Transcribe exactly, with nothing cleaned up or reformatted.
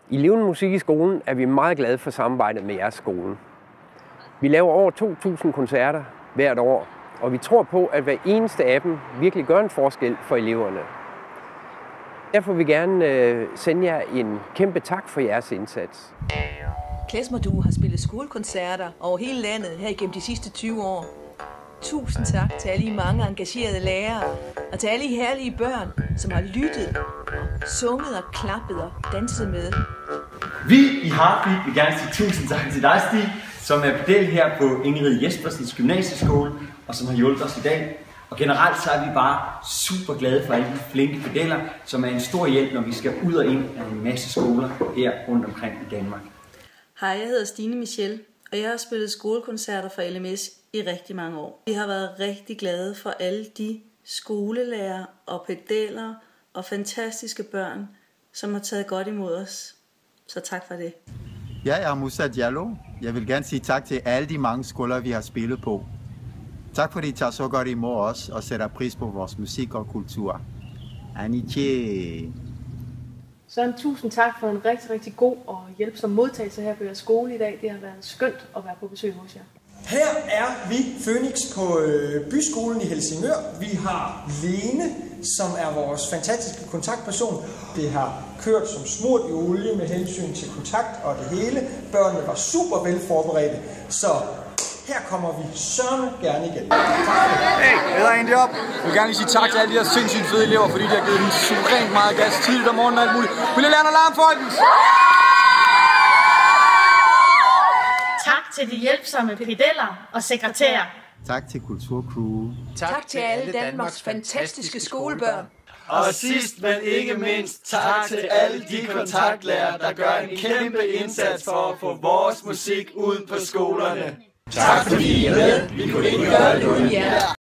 I Levende Musik i skolen er vi meget glade for samarbejdet med jeres skole. Vi laver over to tusind koncerter hvert år, og vi tror på, at hver eneste af dem virkelig gør en forskel for eleverne. Derfor vil vi gerne øh, sende jer en kæmpe tak for jeres indsats. Klezmer Duo har spillet skolekoncerter over hele landet her igennem de sidste tyve år. Tusind tak til alle I mange engagerede lærere, og til alle I herlige børn, som har lyttet, sunget og klappet og danset med. Vi i Heartbeat vil gerne sige tusind tak til dig, Stig, som er pedel her på Ingrid Jespersens Gymnasieskole, og som har hjulpet os i dag. Og generelt så er vi bare super glade for alle de flinke pedeller, som er en stor hjælp, når vi skal ud og ind af en masse skoler her rundt omkring i Danmark. Hej, jeg hedder Stine Michel, og jeg har spillet skolekoncerter for L M S i rigtig mange år. Vi har været rigtig glade for alle de skolelærer og pedeller og fantastiske børn, som har taget godt imod os. Så tak for det. Jeg er Musa Diallo. Jeg vil gerne sige tak til alle de mange skoler, vi har spillet på. Tak fordi I tager så godt imod os og sætter pris på vores musik og kultur. Aniche. Så en tusind tak for en rigtig, rigtig god og hjælpsom modtagelse her på jeres skole i dag. Det har været skønt at være på besøg hos jer. Her er vi Phoenix på øh, Byskolen i Helsingør. Vi har Lene, som er vores fantastiske kontaktperson. Det har kørt som smurt i olie med hensyn til kontakt og det hele. Børnene var super velforberedte, så her kommer vi sørme gerne igen. Hey, jeg hedder Andy op. Jeg vil gerne lige sige tak til alle de her sindssygt fede elever, fordi de har givet den suverænt meget gas tidligt om morgenen og alt muligt. Vil I lære en alarm, folkens? Tak til de hjælpsomme pedeller og sekretærer. Tak til Kulturcrew. Tak, tak til alle Danmarks fantastiske skolebørn. Og sidst, men ikke mindst, tak til alle de kontaktlærere, der gør en kæmpe indsats for at få vores musik ud på skolerne. Tak fordi I er med. Vi kunne ikke gøre det uden jer.